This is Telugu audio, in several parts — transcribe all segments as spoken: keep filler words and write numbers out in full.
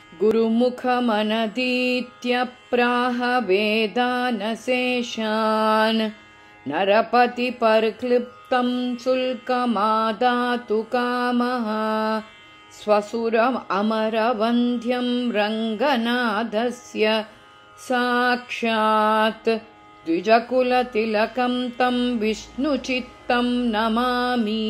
गुरुमुखमनतीत्यप्राह वेदानशेषान् नरपतिपर्क्लिप्तं शुल्कमादातु कामः स्वसुरम् अमरवन्ध्यं रङ्गनाथस्य साक्षात् द्विजकुलतिलकं तं विष्णुचित्तं नमामि।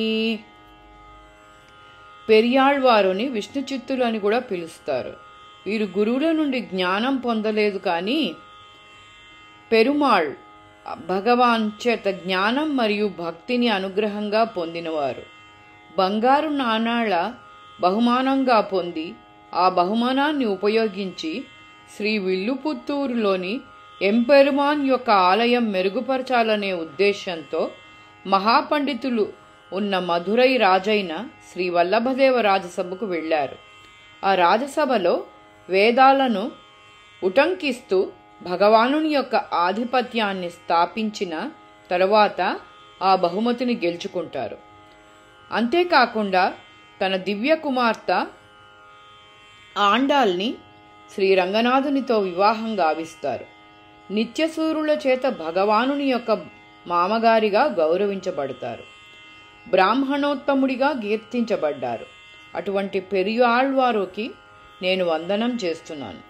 పెరియాళ్వారుని విష్ణు చిత్తులు అని కూడా పిలుస్తారు. వీరు గురువుల నుండి జ్ఞానం పొందలేదు, కానీ పెరుమాళ్ భగవాన్ చేత జ్ఞానం మరియు భక్తిని అనుగ్రహంగా పొందినవారు. బంగారు నాణాల బహుమానంగా పొంది ఆ బహుమానాన్ని ఉపయోగించి శ్రీ విల్లుపుత్తూరులోని ఎంపెరుమాన్ యొక్క ఆలయం మెరుగుపరచాలనే ఉద్దేశంతో మహాపండితులు ఉన్న మధురై రాజైన శ్రీ వల్లభదేవ రాజసభకు వెళ్ళారు. ఆ రాజసభలో వేదాలను ఉటంకిస్తూ భగవానుని యొక్క ఆధిపత్యాన్ని స్థాపించిన తరువాత ఆ బహుమతిని గెలుచుకుంటారు. అంతేకాకుండా తన దివ్య కుమార్తె ఆండాల్ని శ్రీ రంగనాథునితో వివాహం గావిస్తారు. నిత్యసూరుల చేత భగవానుని యొక్క మామగారిగా గౌరవించబడతారు. బ్రాహ్మణోత్తముడిగా కీర్తించబడ్డారు. అటువంటి పెరియాళ్వారుకి నేను వందనం చేస్తున్నాను.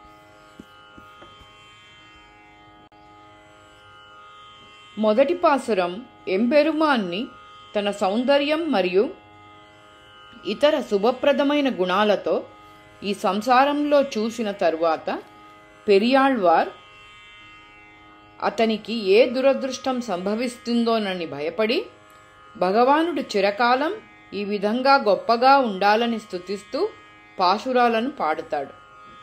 మొదటి పాసురం ఎంపెరుమాన్ని తన సౌందర్యం మరియు ఇతర శుభప్రదమైన గుణాలతో ఈ సంసారంలో చూసిన తరువాత పెరియాళ్వార్ అతనికి ఏ దురదృష్టం సంభవిస్తుందోనని భయపడి భగవానుడు చిరకాలం ఈ విధంగా గొప్పగా ఉండాలని స్తుతిస్తూ పాశురాలను పాడుతాడు.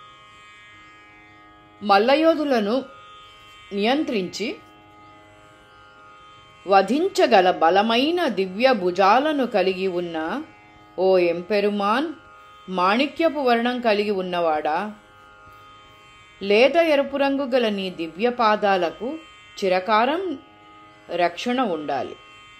మల్లయోధులను నియంత్రించి వధించగల బలమైన దివ్య భుజాలను కలిగి ఉన్న ఓ ఎంపెరుమాన్, మాణిక్యపు వర్ణం కలిగి ఉన్నవాడా, లేత ఎరుపు రంగు గల నీ దివ్య పాదాలకు చిరకాలం రక్షణ ఉండాలి.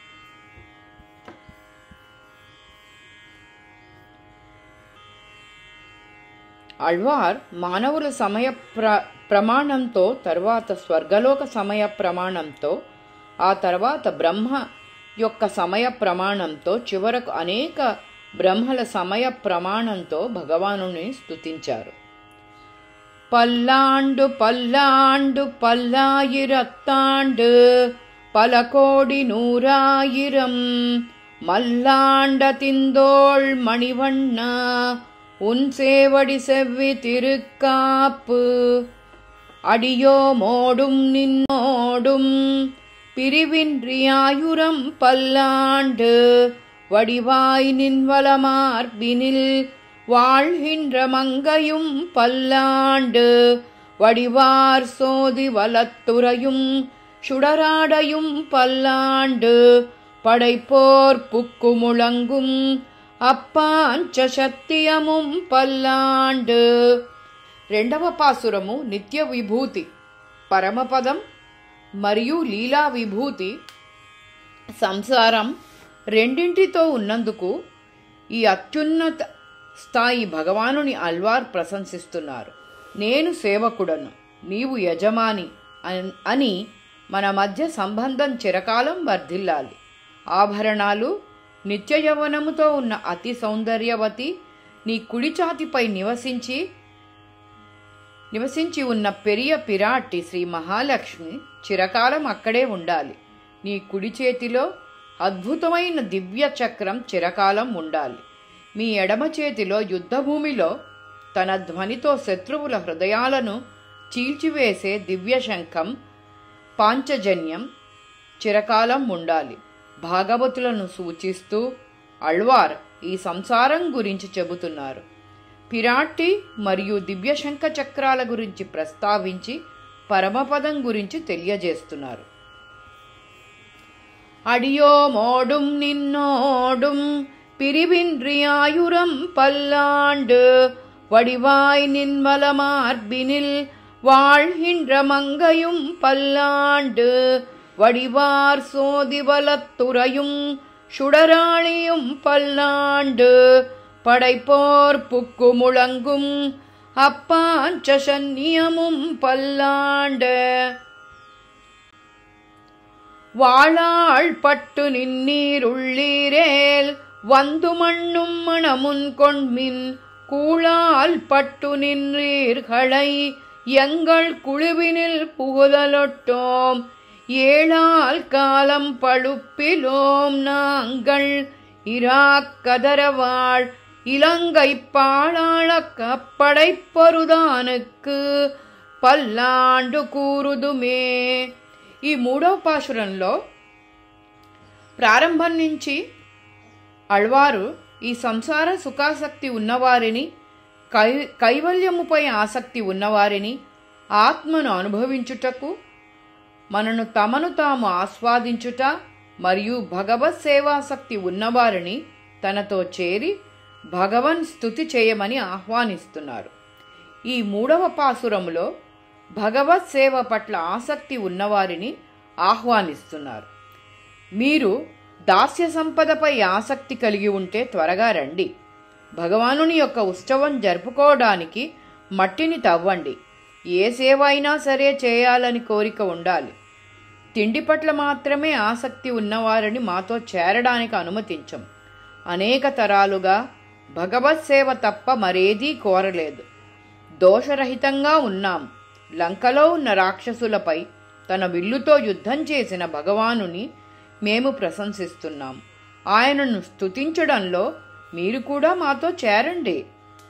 అళ్వార్ మానవుల సమయ ప్ర ప్రమాణంతో తర్వాత స్వర్గలోక సమయ ప్రమాణంతో ఆ తర్వాత బ్రహ్మ యొక్క సమయ ప్రమాణంతో చివరకు అనేక బ్రహ్మల సమయ ప్రమాణంతో భగవానుని స్తుతించారు. పల్లాండు పల్లాండు పల్లాయిరత్తాండు పలకోడి నూరాయిరం మల్లాండ తిందోళ్ మణివண்ண உன் சேவடி செவ்வி திருக்காப்பு அடியோ மோடும் நின்னோடும் பிரிவின்றியாயுரம் பல்லாண்டு வடிவாய் நின்வலமார்பினில் வாழ்கின்ற மங்கையும் பல்லாண்டு வடிவார் சோதி வலத்துறையும் சுடராடையும் பல்லாண்டு படைப்போர் புக்கு முழங்கும் అప్పాంచశక్తియముం పల్లాండు. రెండవ పాసురము నిత్య విభూతి, పరమపదం మరియు లీలా విభూతి సంసారం రెండింటితో ఉన్నందుకు ఈ అత్యున్నత స్థాయి భగవానుని అల్వార్ ప్రశంసిస్తున్నారు. నేను సేవకుడను, నీవు యజమాని అని మన మధ్య సంబంధం చిరకాలం వర్ధిల్లాలి. ఆభరణాలు నిత్య యవ్వనముతో ఉన్న అతి సౌందర్యవతి నీ కుడి ఛాతిపై నివసించి నివసించి ఉన్న పెరియ పిరాట్టి శ్రీ మహాలక్ష్మి చిరకాలం అక్కడే ఉండాలి. నీ కుడి చేతిలో అద్భుతమైన దివ్య చక్రం చిరకాలం ఉండాలి. మీ ఎడమ చేతిలో యుద్ధభూమిలో తన ధ్వనితో శత్రువుల హృదయాలను చీల్చివేసే దివ్య శంఖం పాంచజన్యం చిరకాలం ఉండాలి. భాగవతులను సూచిస్తూ అళ్వార్ ఈ సంసారం గురించి చెబుతున్నారు. పిరాట్టి మరియు దివ్యశంఖ చక్రాల గురించి ప్రస్తావించి పరమపదం గురించి తెలియజేస్తున్నారు. అడియో మోడుం నిన్నోడుం పిరివిన్రియాయురం పల్లాండు వడివాయ్ నిన్మల మార్బినిల్ வாழ்கின்ற மங்கையும் பல்லாண்டு வடிவார் சோதிவலத்துறையும் சுடராளியும் பல்லாண்டு படைப்போர் புக்கு முழங்கும் அப்பாஞ்ச சந்நியமும் பல்லாண்ட வாழாள் பட்டு நின்னீருள்ளீரேல் வந்து மண்ணும் மணமுன் கொண்மின் கூழால் பட்டு நின்றீர்களை எங்கள் குழுவினில் புகுதலொட்டோம் ஏழால் காலம் பழுப்பிலோம் நாங்கள் இராக்கதரவாள் இலங்கை பாழாள కప్పడైపరుదానుకు పల్లాండు కూరుదుమే. ఈ మూడవ పాశురంలో ప్రారంభం నుంచి అళ్వారు ఈ సంసార సుఖాసక్తి ఉన్నవారిని, కై కైవల్యముపై ఆసక్తి ఉన్నవారిని, ఆత్మను అనుభవించుటకు, మనను తమను తాము ఆస్వాదించుట మరియు భగవత్ సేవాసక్తి ఉన్నవారిని తనతో చేరి భగవన్ స్తుతి చేయమని ఆహ్వానిస్తున్నారు. ఈ మూడవ పాసురములో భగవత్ సేవ పట్ల ఆసక్తి ఉన్నవారిని ఆహ్వానిస్తున్నారు. మీరు దాస్య సంపదపై ఆసక్తి కలిగి ఉంటే త్వరగా రండి. భగవానుని యొక్క ఉత్సవం జరుపుకోవడానికి మట్టిని తవ్వండి. ఏ సేవ అయినా సరే చేయాలని కోరిక ఉండాలి. తిండి పట్ల మాత్రమే ఆసక్తి ఉన్నవారిని మాతో చేరడానికి అనుమతించం. అనేక తరాలుగా భగవత్ సేవ తప్ప మరేదీ కోరలేదు. దోషరహితంగా ఉన్నాం. లంకలో ఉన్న రాక్షసులపై తన విల్లుతో యుద్ధం చేసిన భగవానుని మేము ప్రశంసిస్తున్నాం. ఆయనను స్తుతించడంలో మీరు కూడా మాతో చేరండి.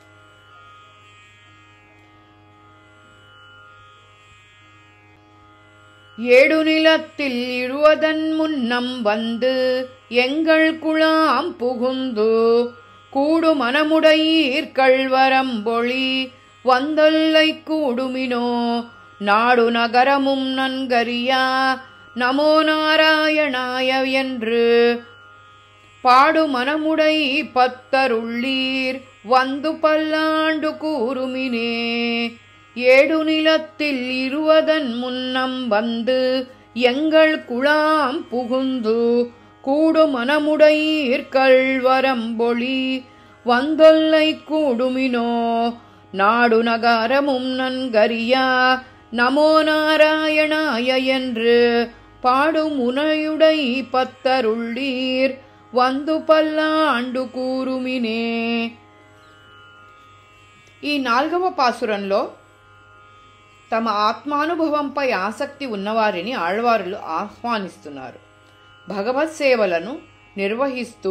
ஏடு நிலத்தில் இருவதன் முன்னம் வந்து எங்கள் குழாம் புகுந்து கூடு மனமுடையீர் கள்வரம்பொழி வந்தல்லை கூடுமினோ நாடு நகரமும் நன்கரியா நமோ நாராயணாய என்று பாடு மனமுடை பத்தருள்ளீர் வந்து பல்லாண்டு கூறுமினே. ஏடு நிலத்தில் இருவதன் முன்னம் வந்து எங்கள் குழாம் புகுந்து கூடு மனமுடையீர் கள்வரம்பொழி வந்தொல்லை கூடுமினோ நாடு நகரமும் நன்கரியா நமோ நாராயணாய என்று பாடு முனையுடை பத்தருள்ளீர் வந்து పల్లాండు కూరుమినే. ఈ నాలుగవ పాసురంలో తమ ఆత్మానుభవంపై ఆసక్తి ఉన్నవారిని ఆళ్వారులు ఆహ్వానిస్తున్నారు. భగవత్ సేవలను నిర్వహిస్తూ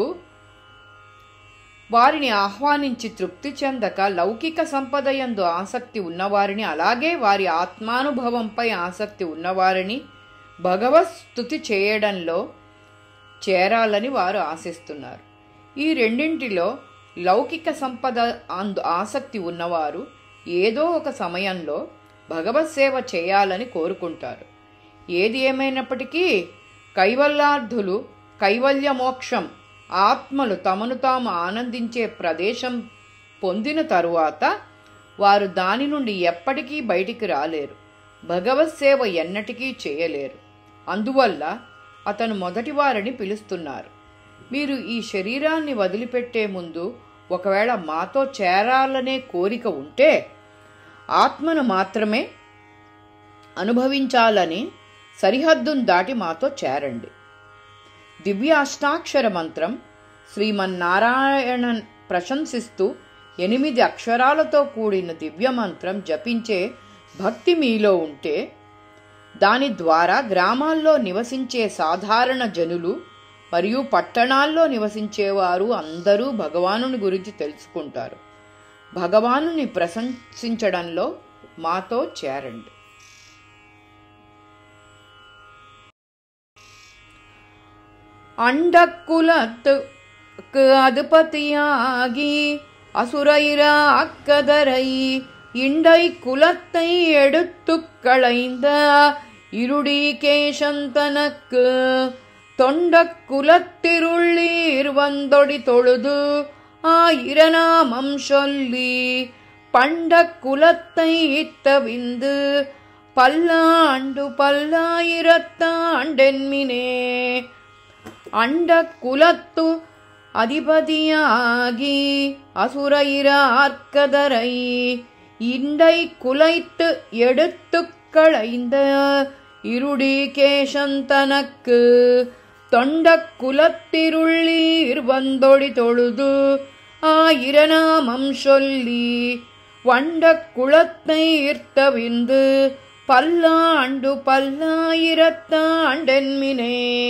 వారిని ఆహ్వానించి తృప్తి చెందక లౌకిక సంపదయందు ఆసక్తి ఉన్నవారిని, అలాగే వారి ఆత్మానుభవంపై ఆసక్తి ఉన్నవారిని భగవత్ స్తుతి చేయడంలో చేరాలని వారు ఆశిస్తున్నారు. ఈ రెండింటిలో లౌకిక సంపద అందు ఆసక్తి ఉన్నవారు ఏదో ఒక సమయంలో భగవత్ సేవ చేయాలని కోరుకుంటారు. ఏది ఏమైనప్పటికీ కైవల్యార్థులు కైవల్య మోక్షం, ఆత్మలు తమను తాము ఆనందించే ప్రదేశం పొందిన తరువాత వారు దాని నుండి ఎప్పటికీ బయటికి రాలేరు. భగవత్ సేవ ఎన్నటికీ చేయలేరు. అందువల్ల అతను మొదటి వారిని పిలుస్తున్నారు. మీరు ఈ శరీరాన్ని వదిలిపెట్టే ముందు ఒకవేళ మాతో చేరాలనే కోరిక ఉంటే ఆత్మను మాత్రమే అనుభవించాలని సరిహద్దును దాటి మాతో చేరండి. దివ్య అష్టాక్షర మంత్రం శ్రీమన్నారాయణన్ ప్రశంసిస్తూ ఎనిమిది అక్షరాలతో కూడిన దివ్య మంత్రం జపించే భక్తి మీలో ఉంటే దాని ద్వారా గ్రామాల్లో నివసించే సాధారణ జనులు మరియు పట్టణాల్లో నివసించేవారు అందరూ భగవానుని గురించి తెలుసుకుంటారు. భగవానుని ప్రశంసించడంలో మాతో చేరండి. அண்டக்குலத்துக்கு அதிபதியாகி அசுரைராக்கதரை இண்டை குலத்தை எடுத்து களைந்த இருடிகேசந்தனக்கு தொண்ட குலத்திருள்ளீர் வந்தொடி தொழுது ஆயிரநாமம் சொல்லி பண்ட குலத்தை தவிந்து பல்லாண்டு பல்லாயிரத்தாண்டென்மினே. అండ కులత్తు அதிபதியாகி அசுரயிரார்க்கதரை இண்டை குலைத்து எடுத்து களைந்த இருடிகேசன் தனக்கு தொண்ட குலத்திருள்ளீர் வந்தொடி தொழுது ஆயிரநாமம் சொல்லி வண்ட குளத்தை ஈர்த்தவிந்து పల్లాండు పల్లాయిరత్తాండెన్మినే.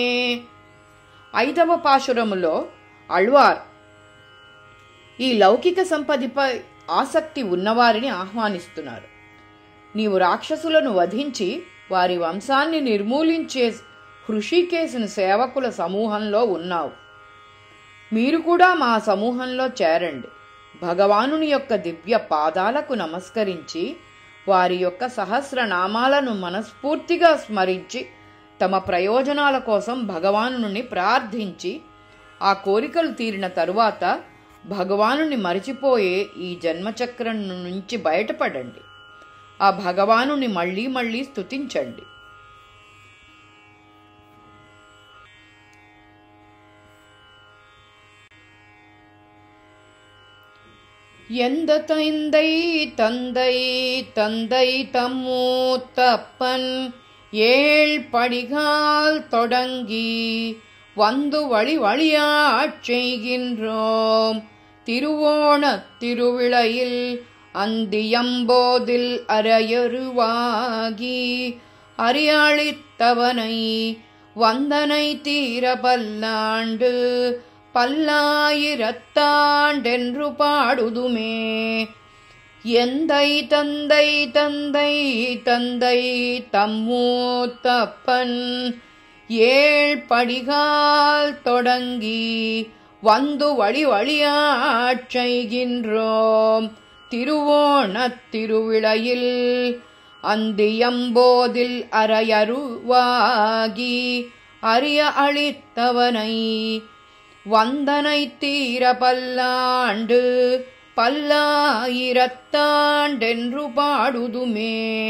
ఐదవ పాశురములో అళ్వార్ ఈ లౌకిక సంపదిపై ఆసక్తి ఉన్నవారిని ఆహ్వానిస్తున్నారు. నీవు రాక్షసులను వధించి వారి వంశాన్ని నిర్మూలించే హృషికేశుని సేవకుల సమూహంలో ఉన్నావు. మీరు కూడా మా సమూహంలో చేరండి. భగవానుని యొక్క దివ్య పాదాలకు నమస్కరించి వారి యొక్క సహస్రనామాలను మనస్ఫూర్తిగా స్మరించి తమ ప్రయోజనాల కోసం భగవానుని ప్రార్థించి ఆ కోరికలు తీరిన తరువాత భగవానుని మరిచిపోయే ఈ జన్మచక్రం నుంచి బయటపడండి. ఆ భగవానుని మళ్ళీ మళ్ళీ స్తుతించండి. எந்த தைந்தை தந்தை தந்தை தம்மூத்தப்பன் ஏழ் படிகால் தொடங்கி வந்து வழி வழியாச் செய்கின்றோம். திருவோணத் திருவிளையில் அந்தியம்போதில் அரையருவாகி அறியாளித்தவனை வந்தனை தீர பல்லாண்டு பல்லாயிரத்தாண்டென்று பாடுதுமே. எந்தை தந்தை தந்தை தந்தை தம்மூத்தப்பன் ஏழ் படிகால் தொடங்கி வந்து வழி வழியாச் செய்கின்றோம். திருவோணத் திருவிளையில் அந்தியம்போதில் அரையருவாகி அறிய அளித்தவனை வந்தனை தீர பல்லாண்டு పల్లాయిరత్తాండెన్రు పాడుదుమే.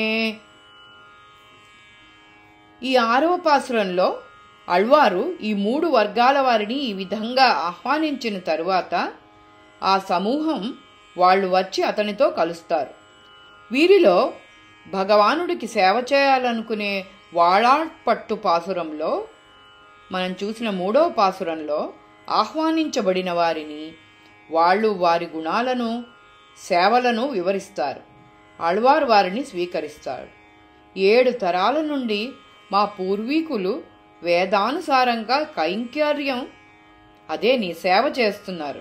ఈ ఆరవ పాసురంలో అళ్వారు ఈ మూడు వర్గాల వారిని ఈ విధంగా ఆహ్వానించిన తరువాత ఆ సమూహం వాళ్ళు వచ్చి అతనితో కలుస్తారు. వీరిలో భగవానుడికి సేవ చేయాలనుకునే వాళాపట్టు పాసురంలో మనం చూసిన మూడవ పాసురంలో ఆహ్వానించబడిన వారిని వాళ్ళు వారి గుణాలను సేవలను వివరిస్తారు. అళ్వార్ వారిని స్వీకరిస్తాడు. ఏడు తరాల నుండి మా పూర్వీకులు వేదానుసారంగా కైంకర్యం అదే నీ సేవ చేస్తున్నారు.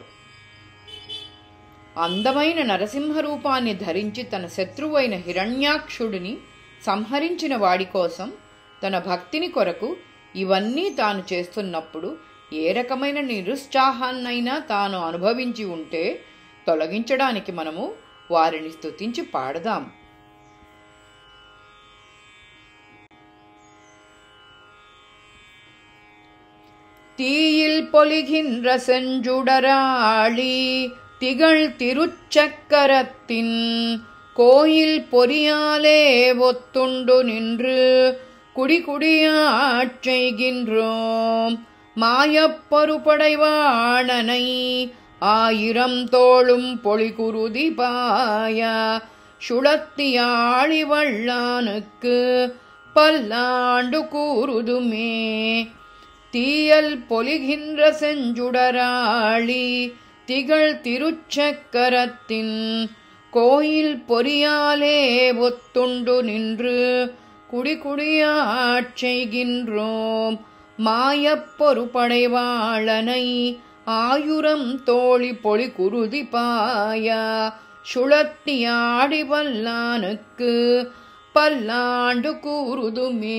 అందమైన నరసింహ రూపాన్ని ధరించి తన శత్రువైన హిరణ్యాక్షుడిని సంహరించిన వాడి కోసం తన భక్తిని కొరకు ఇవన్నీ తాను చేస్తున్నప్పుడు ఏ రకమైన నిరుత్సాహాన్నైనా తాను అనుభవించి ఉంటే తొలగించడానికి మనము వారిని స్తుతించి పాడదాం. தீயில் பொலிகின்ற செஞ்சுடராளி திகழ் திருச்சக்கரத்தின் கோயில் பொறியாலே ஒத்துண்டு நின்று குடிகுடியாச் செய்கின்றோம். மாயப்பருப்படைவாணனை ஆயிரம் தோளும் பொலிகுருதி பாய சுழத்தியாழி வள்ளானுக்கு பல்லாண்டு கூறுதுமே. தீயல் பொலிகின்ற செஞ்சுடராளி திகழ் திருச்சக்கரத்தின் கோயில் பொறியாலே ஒத்துண்டு நின்று குடிகுடியாச் செய்கின்றோம். மாயப்பொருப்படைவாளனை ஆயுரம் தோழி பொலி குருதி பாய சுழத்தியாடி வல்லானுக்கு పల్లాండు కూరుదుమే.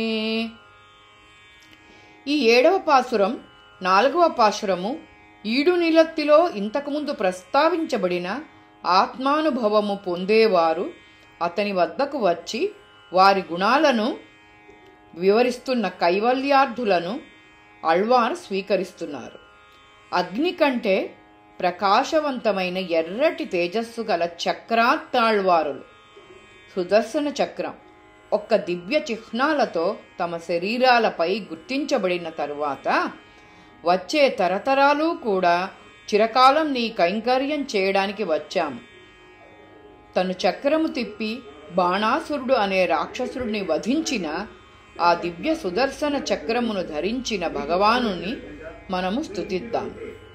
ఈ ఏడవ పాసురం నాలుగవ పాసురము ఈడు నిలత్తిలో ఇంతకుముందు ప్రస్తావించబడిన ఆత్మానుభవము పొందేవారు అతని వద్దకు వచ్చి వారి గుణాలను వివరిస్తున్న కైవల్యార్థులను అళ్వార్ స్వీకరిస్తున్నారు. అగ్ని కంటే ప్రకాశవంతమైన ఎర్రటి తేజస్సు గల చక్రాత్తాళ్వారులు సుదర్శన చక్రం ఒక్క దివ్య చిహ్నాలతో తమ శరీరాలపై గుర్తించబడిన తరువాత వచ్చే తరతరాలు కూడా చిరకాలం నీ కైంకర్యం చేయడానికి వచ్చాము. తను చక్రము తిప్పి బాణాసురుడు అనే రాక్షసుడిని వధించిన ఆ దివ్య సుదర్శన చక్రమును ధరించిన భగవానుని మనము స్తుతిద్దాం.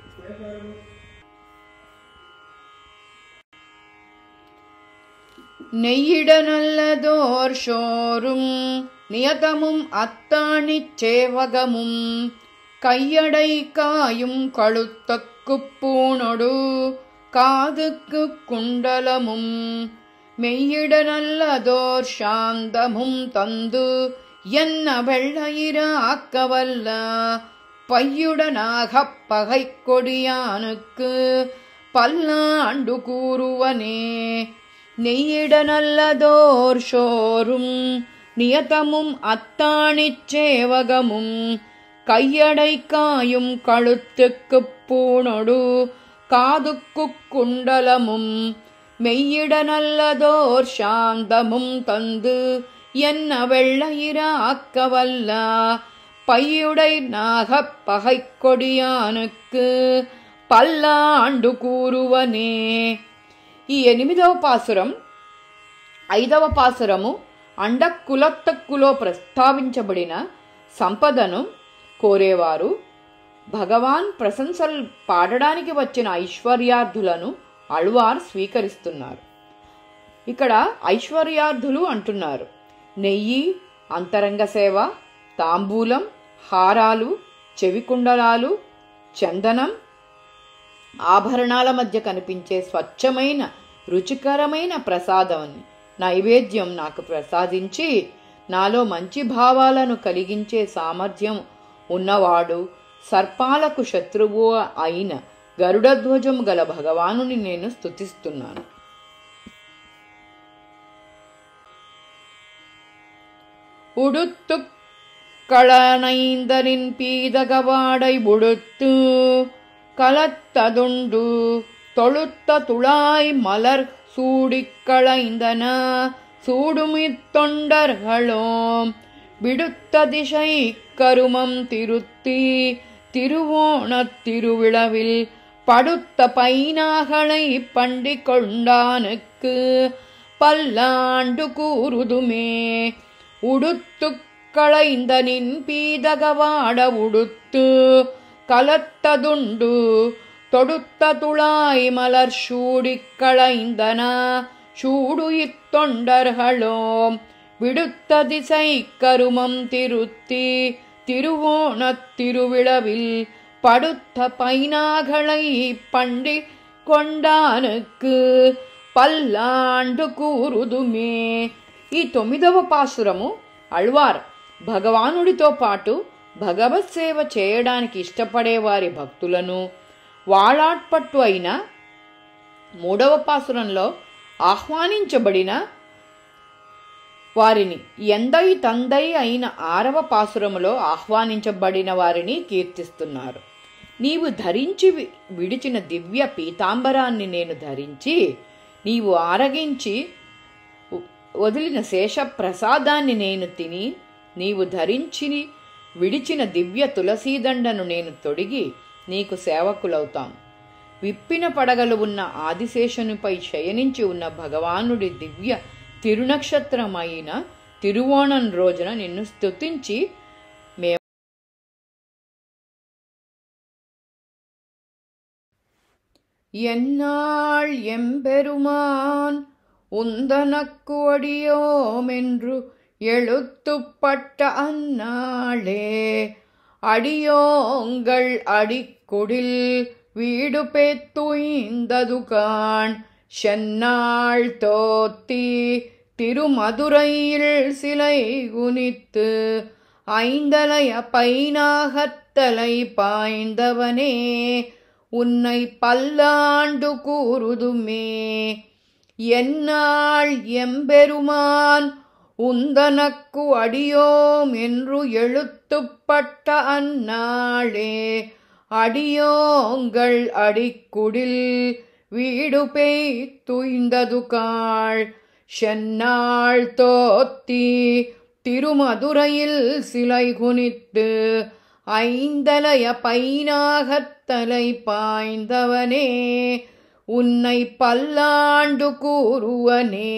நெய்யிடநல்லதோர் நியதமும் அத்தாணிச்சேவகமும் கையடை காயும் கழுத்தக்குப் பூணொடு காதுக்கு குண்டலமும் மெய்யிடநல்லதோர் சாந்தமும் தந்து என்ன வெள்ளையிர ஆக்கவல்ல பையுடனாகப் பகை கொடியானுக்கு பல்லாண்டு கூறுவனே. நெய்யிடநல்லதோர் சோறும் நியதமும் அத்தாணிச்சேவகமும் கையடை காயும் கழுத்துக்குப் பூணொடு காதுக்குக் குண்டலமும் மெய்யிடநல்லதோர் சாந்தமும் தந்து என்ன வெள்ளையிர ஆக்கவல்ல பையுடை நாகப் பகை கொடியானுக்கு పల్లాండు కూరువనే. ఈ ఎనిమిదవ పాసురం ఐదవ పాసురము అండకులత్తక్కులో ప్రస్తావించబడిన సంపదను కోరేవారు భగవాన్ ప్రశంసలు పాడడానికి వచ్చిన ఐశ్వర్యార్థులను అళ్వార్ స్వీకరిస్తున్నారు. ఇక్కడ ఐశ్వర్యార్థులు అంటున్నారు. నెయ్యి, అంతరంగ సేవ, తాంబూలం, హారాలు, చెవికుండలాలు, చందనం, ఆభరణాల మధ్య కనిపించే స్వచ్ఛమైన రుచికరమైన ప్రసాదాన్ని నైవేద్యం నాకు ప్రసాదించి నాలో మంచి భావాలను కలిగించే సామర్థ్యం ఉన్నవాడు సర్పాలకు శత్రువు అయిన గరుడధ్వజం గల భగవానుని నేను స్తుతిస్తున్నాను. ఉడుత్తు களனைந்தனின் பீதகவாடை உடுத்து கலத்ததுண்டு தொழுத்த துளாய் மலர் சூடிக் களைந்தன சூடுமித் தொண்டர்களோம் விடுத்த திசை கருமம் திருத்தி திருவோணத் திருவிழவில் படுத்த பைனாகளை பண்டி கொண்டானுக்கு பல்லாண்டு கூறுதுமே. உடுத்து களைந்தனின் பீதகவாட உடுத்து கலத்ததுண்டு தொடுத்த துளாய் மலர் சூடிக் களைந்தன சூடு இத்தொண்டர்களோம் விடுத்த திசை கருமம் திருத்தி திருவோணத் திருவிழவில் படுத்த பைனாகளை பண்டி கொண்டானுக்கு పల్లాండు కూరుదుమే. ఈ తొమ్మిదవ పాసురము అళ్వార్ భగవానుడితో పాటు భగవత్ సేవ చేయడానికి ఇష్టపడే వారి భక్తులను వాళాట్పట్టు అయిన మూడవ పాసురంలో ఆహ్వానించబడిన వారిని ఎందై తందై అయిన ఆరవ పాసురములో ఆహ్వానించబడిన వారిని కీర్తిస్తున్నారు. నీవు ధరించి విడిచిన దివ్య పీతాంబరాన్ని నేను ధరించి నీవు ఆరగించి వదిలిన శేష ప్రసాదాన్ని నేను తిని నీవు ధరించి విడిచిన దివ్య తులసీదండను నేను తొడిగి నీకు సేవకులవుతాం. విప్పిన పడగలు ఉన్న ఆదిశేషునిపై శయనించి ఉన్న భగవానుడి దివ్య తిరునక్షత్రమైన తిరువోణం రోజున నిన్ను స్తుతించి మే என்னாள் எம்பெருமான் உந்தனக்கு அடியோமென்று எழுத்துப்பட்ட அந்நாளே அடியோங்கள் அடிக்குடில் வீடு பேத்துய்ந்ததுகான் சென்னாள் தோத்தி திருமதுரையில் சிலை குனித்து ஐந்தலைய பைனாகத்தலை பாய்ந்தவனே உன்னை பல்லாண்டு கூறுதுமே. என்னாள் எம்பெருமான் உந்தனக்கு அடியோம் என்று எழுத்துப்பட்ட அந்நாளே அடியோங்கள் அடிக்குடில் வீடு பெய்துய்ந்ததுகாள் சென்னாள் தோத்தி திருமதுரையில் சிலை குனித்து ஐந்தலைய பைனாகத் தலை பாய்ந்தவனே உன்னை பல்லாண்டு கூறுவనే.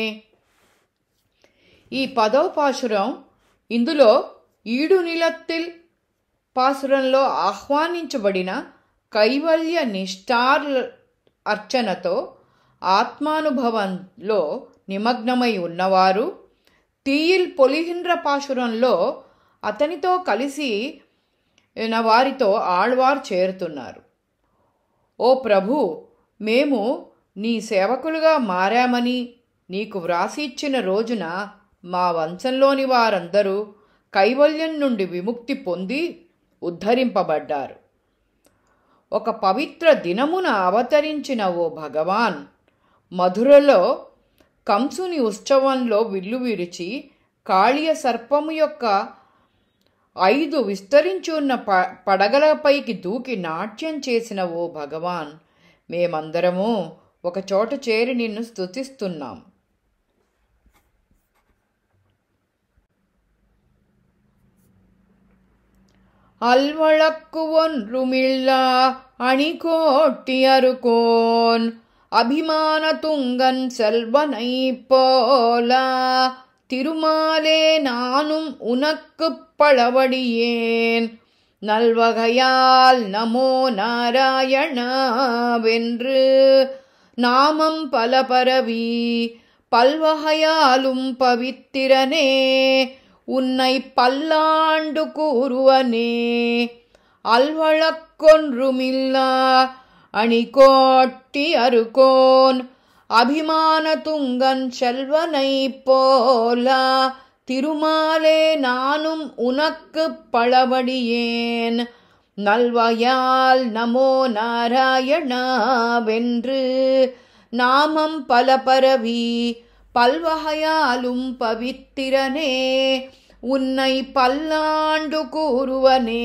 ఈ పదవ పాశురం ఇందులో ఈడు నిలత్తిల్ పాసురంలో ఆహ్వానించబడిన కైవల్య నిష్ఠార్ అర్చనతో ఆత్మానుభవంలో నిమగ్నమై ఉన్నవారు, తీయిల్ పొలిహింద్ర పాశురంలో అతనితో కలిసి వారితో ఆళ్వార్ చేరుతున్నారు. ఓ ప్రభు, మేము నీ సేవకులుగా మారామని నీకు వ్రాసి ఇచ్చిన రోజున మా వంశంలోని వారందరూ కైవల్యం నుండి విముక్తి పొంది ఉద్ధరింపబడ్డారు. ఒక పవిత్ర దినమున అవతరించిన ఓ భగవాన్, మధురలో కంసుని ఉత్సవంలో విల్లు విరిచి కాళీయ సర్పము యొక్క ఐదు విస్తరించి ఉన్న ప పడగలపైకి దూకి నాట్యం చేసిన ఓ భగవాన్, మేమందరము ఒకచోట చేరి నిన్ను స్తుతిస్తున్నాం. అల్వళక్కు ఒన్రుమిళ్ళా అణికోట్టి అరుకోన్ అభిమాన తుంగన్ సెల్వనై పోలా తిరుమాలే నానుం ఉనక్కు పళవడియేన్ நல்வகையால் நமோ நாராயணவென்று நாமம் பல பரவி பல்வகையாலும் பவித்திரனே உன்னை பல்லாண்டு கூறுவனே. அல்வழக்கொன்றுமில்லா அணிகோட்டி அருகோன் அபிமான துங்கன் செல்வனை போலா திருமாலே நானும் உனக்கு பழவடியேன் நல்வயால் நமோ நாராயணவென்று நாமம் பல பரவி பல்வகையாலும் பவித்திரனே உன்னை పల్లాండు కూరువనే.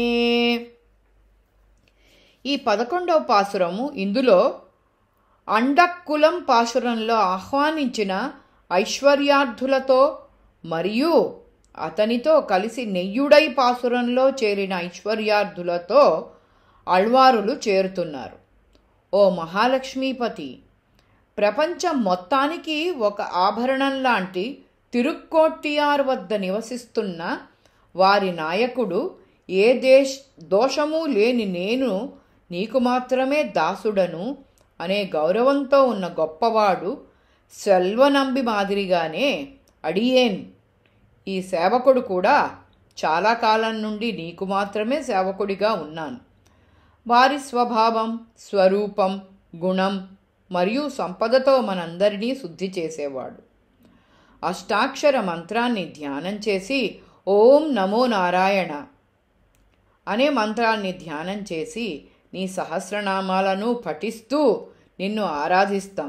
ఈ పదకొండవ పాసురము ఇందులో అండక్కులం పాశురంలో ఆహ్వానించిన ఐశ్వర్యార్థులతో మరియు అతనితో కలిసి నెయ్యుడై పాసురంలో చేరిన ఐశ్వర్యార్థులతో అళ్వారులు చేరుతున్నారు. ఓ మహాలక్ష్మీపతి, ప్రపంచం మొత్తానికి ఒక ఆభరణం లాంటి తిరుక్కోట్టియార్ వద్ద నివసిస్తున్న వారి నాయకుడు, ఏ దేశ దోషము లేని నేను నీకు మాత్రమే దాసుడను అనే గౌరవంతో ఉన్న గొప్పవాడు సెల్వనంబి మాదిరిగానే అడియేన్, ఈ సేవకుడు కూడా చాలా కాలం నుండి నీకు మాత్రమే సేవకుడిగా ఉన్నాను. వారి స్వభావం, స్వరూపం, గుణం మరియు సంపదతో మనందరినీ శుద్ధి చేసేవాడు. అష్టాక్షర మంత్రాన్ని ధ్యానం చేసి ఓం నమో నారాయణ అనే మంత్రాన్ని ధ్యానం చేసి నీ సహస్రనామాలను పఠిస్తూ నిన్ను ఆరాధిస్తాం.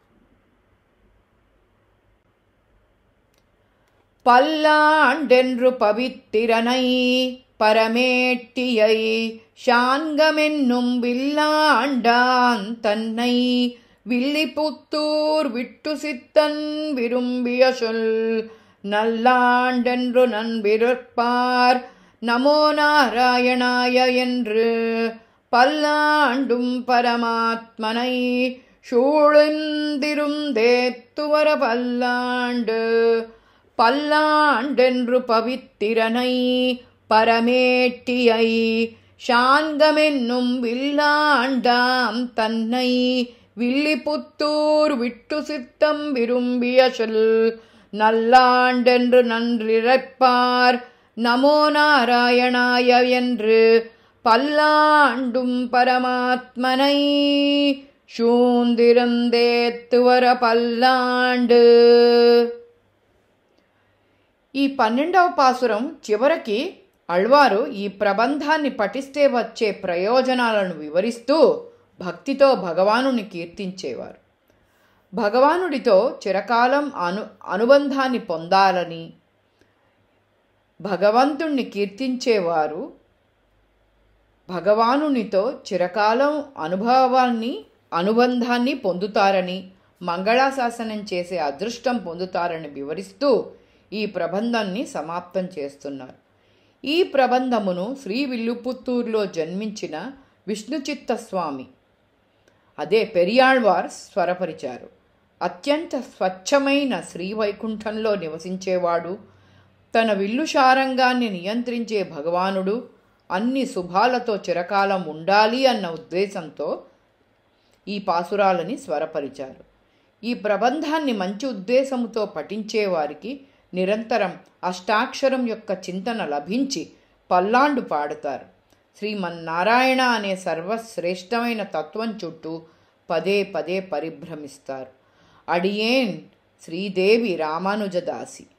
பல்லாண்டென்று பவித்திரனை பரமேட்டியை ஷான்கமென்னும் வில்லாண்டான் தன்னை வில்லிபுத்தூர் விட்டு சித்தன் விரும்பிய சொல் நல்லாண்டென்று நண்பிருப்பார் நமோ நாராயணாய என்று பல்லாண்டும் பரமாத்மனை சூழ்ந்திருந்தேத்துவர பல்லாண்டு. பல்லாண்டென்று பவித்திரனை பரமேட்டியை ஷான்கமென்னும் வில்லாண்டாம் தன்னை வில்லிபுத்தூர் விட்டு சித்தம் விரும்பிய சொல் நல்லாண்டென்று நன்றிரைப்பார் நமோ நாராயணாய என்று பல்லாண்டும் பரமாத்மனை சூழ்ந்திருந்தேத்துவர பல்லாண்டு. ఈ పన్నెండవ పాసురం చివరికి అళ్వారు ఈ ప్రబంధాన్ని పఠిస్తే వచ్చే ప్రయోజనాలను వివరిస్తూ భక్తితో భగవానుని కీర్తించేవారు. భగవానుడితో చిరకాలం అను అనుబంధాన్ని పొందాలని భగవంతుణ్ణి కీర్తించేవారు భగవానునితో చిరకాలం అనుభవాన్ని అనుబంధాన్ని పొందుతారని, మంగళాశాసనం చేసే అదృష్టం పొందుతారని వివరిస్తూ ఈ ప్రబంధాన్ని సమాప్తం చేస్తున్నారు. ఈ ప్రబంధమును శ్రీ విల్లుపుత్తూరులో జన్మించిన విష్ణుచిత్త స్వామి అదే పెరియాళ్వార్ స్వరపరిచారు. అత్యంత స్వచ్ఛమైన శ్రీవైకుంఠంలో నివసించేవాడు, తన విల్లు శారంగాన్ని నియంత్రించే భగవానుడు అన్ని శుభాలతో చిరకాలం ఉండాలి అన్న ఉద్దేశంతో ఈ పాసురాలని స్వరపరిచారు. ఈ ప్రబంధాన్ని మంచి ఉద్దేశముతో పఠించేవారికి నిరంతరం అష్టాక్షరం యొక్క చింతన లభించి పల్లాండు పాడుతారు. శ్రీమన్నారాయణ అనే సర్వశ్రేష్టమైన తత్వం చుట్టూ పదే పదే పరిభ్రమిస్తారు. అడియేన్ శ్రీదేవి రామానుజదాసి.